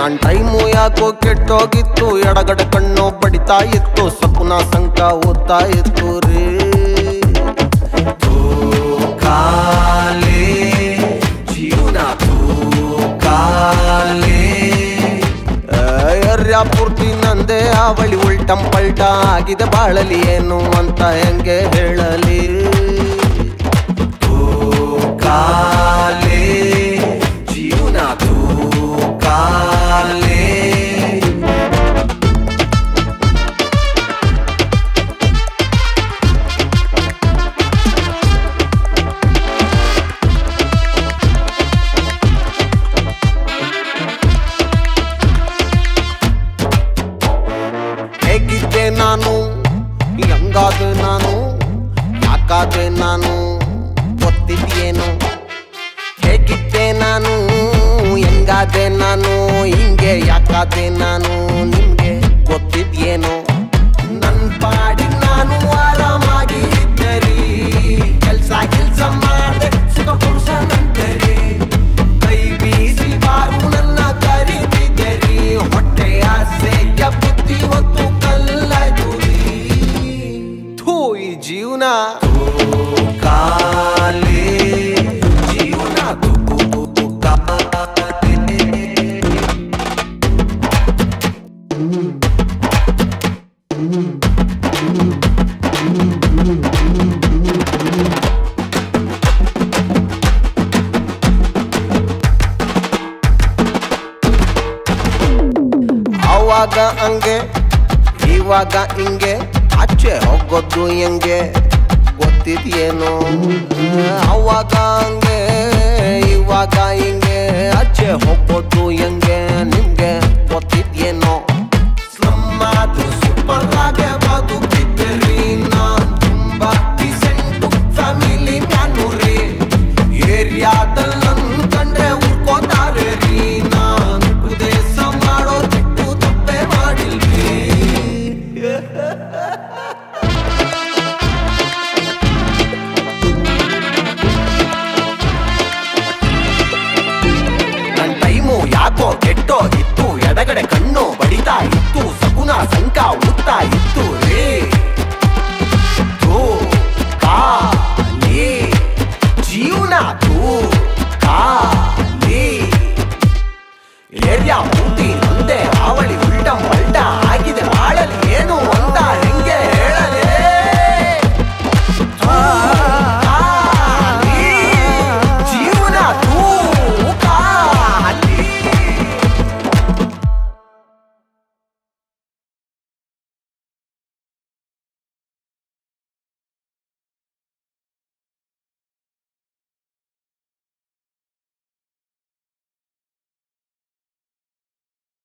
ನನ್ ಟೈಮು ಯಾಕೋ ಕೆಟ್ಟೋಗಿತ್ತು, ಎಡಗಡೆ ಕಣ್ಣು ಬಡಿತಾ ಇತ್ತು, ಸಪುನ ಸಂಕ ಓದ್ತಾ ಇತ್ತು ರೀ. ಕಾಲೇ ಜೀವನ ಕಾಲೇ ಎರ್ಯ ಪೂರ್ತಿ ನಂದೇ ಅವಳಿ, ಉಲ್ಟಂ ಪಲ್ಟ ಆಗಿದೆ ಬಾಳಲಿ, ಏನು ಅಂತ ಹೆಂಗೆ ಹೇಳಲಿ. ಕಾಲೇ ಜೀವನ ಕಾಲೇ ಹೇಗಿದ್ದೆ ನಾನು, ಹೆಂಗಾದೆ ನಾನು, ಯಾಕಾದೆ ನಾನು ಗೊತ್ತಿದ್ಯೇನು. ಹೇಗಿದ್ದೆ ನಾನು, ಹೆಂಗಾದೆ ನಾನು, ಹಿಂಗೆ ಯಾಕಾದೆ ನಾನು ನಿಮ್ಗೆ ಗೊತ್ತಿದ್ಯೇನು. ನನ್ ಪಾಡಿ ನಾನು ಆರಾಮಾಗಿ ಇದ್ದರಿ, ಕೆಲ್ಸ ಮಾಡ್ದೆ ಸುಖ ಪುರುಷನಂತರಿ, ಕೈ ಬೀಸಿ ಬಾರು ನನ್ನ ಕರೀತಿದ್ದರಿ, ಹೊಟ್ಟೆ ಆಸೆಯ ಬುದ್ಧಿ ಹೊತ್ತು ಕಲ್ಲಾಯ್ತುರಿ. ಥೂ ಈ ಜೀವನ ಕಾಲೇ ಜೀವನ ಅವಾಗ ಹಂಗೆ ಇವಾಗ ಹಿಂಗೆ, ಆಚೆ ಹೋಗೋದು ಹೆಂಗೆ ಗೊತ್ತಿದ್ಯೇನು. ಅವಾಗ ಹಂಗೆ ಇವಾಗ ಹಿಂಗೆ, ಆಚೆ ಹೋಗೋದು ಹೆಂಗೆ ನಿಮ್ಗೆ ಗೊತ್ತಿದ್ಯೇನೋ. ಸ್ಲಮ್ ಆದ್ರೂ ಸೂಪರ್ ಆಗಿ ಬದುಕಿದ್ದೀರಿ, ನಾನ್ ತುಂಬಾ ಡಿಸೆಂಟು ಫ್ಯಾಮಿಲಿ ಮ್ಯಾನು ರೀ. ಏರಿಯಾದಲ್ಲಿ ನನ್ ಕಂಡ್ರೆ ಉಳ್ಕೋತಾರೆ ರೀ, ನಾನ್ ಉಪದೇಶ ಮಾಡೋ ಬಿಟ್ಟು ತಪ್ಪೆ ಮಾಡಿಲ್ರಿ. ನನ್ ಟೈಮು ಯಾಕೋ ಕೆಟ್ಟೋಗಿತ್ತು, ಎಡಗಡೆ ಕಣ್ಣು ಬಡಿತಾ ಇತ್ತು, ಸಪುನ ಸಂಕ ಉತ್ತಾ ಇತ್ತು ರೇ. ಕಾಲೇ ಜೀವನ ಕಾಲೇ ಏರಿಯಾ ಪೂರ್ತಿ ನಂದೇ ಅವಳಿ, ಉಲ್ಟಂ